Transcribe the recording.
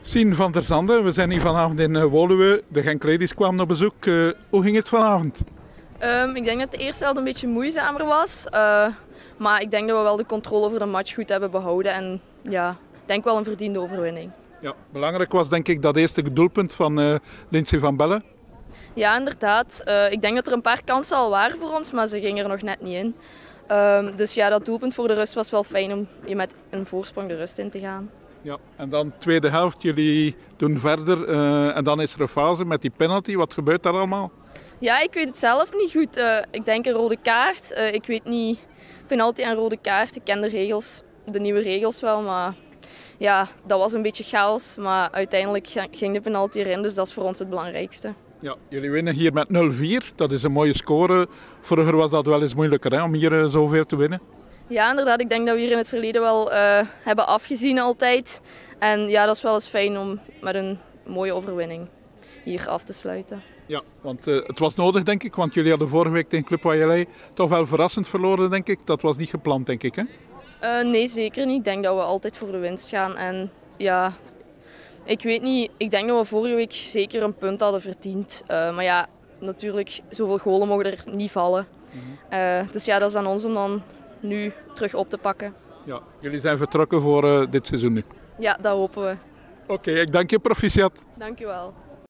Sien van der Zande, we zijn hier vanavond in Woluwe. De Genk Ladies kwamen op bezoek. Hoe ging het vanavond? Ik denk dat de eerste helft een beetje moeizamer was. Maar ik denk dat we wel de controle over de match goed hebben behouden. En ja, ik denk wel een verdiende overwinning. Ja, belangrijk was denk ik dat eerste doelpunt van Lindsay van Belle. Ja, inderdaad. Ik denk dat er een paar kansen al waren voor ons, maar ze gingen er nog net niet in. Dus ja, dat doelpunt voor de rust was wel fijn om je met een voorsprong de rust in te gaan. Ja, en dan tweede helft, jullie doen verder en dan is er een fase met die penalty. Wat gebeurt daar allemaal? Ja, ik weet het zelf niet goed. Ik denk een rode kaart. Ik weet niet, penalty en rode kaart. Ik ken de regels, de nieuwe regels wel, maar ja, dat was een beetje chaos. Maar uiteindelijk ging de penalty erin, dus dat is voor ons het belangrijkste. Ja, jullie winnen hier met 0-4. Dat is een mooie score. Vroeger was dat wel eens moeilijker hè, om hier zoveel te winnen. Ja, inderdaad. Ik denk dat we hier in het verleden wel hebben afgezien altijd. En ja, dat is wel eens fijn om met een mooie overwinning hier af te sluiten. Ja, want het was nodig denk ik, want jullie hadden vorige week tegen Club Wailea toch wel verrassend verloren denk ik. Dat was niet gepland denk ik hè? Nee, zeker niet. Ik denk dat we altijd voor de winst gaan. En ja, ik weet niet, ik denk dat we vorige week zeker een punt hadden verdiend. Maar ja, natuurlijk, zoveel golen mogen er niet vallen. Dus ja, dat is aan ons om dan nu terug op te pakken. Ja, jullie zijn vertrokken voor dit seizoen nu. Ja, dat hopen we. Oké, ik dank je, proficiat. Dank u wel.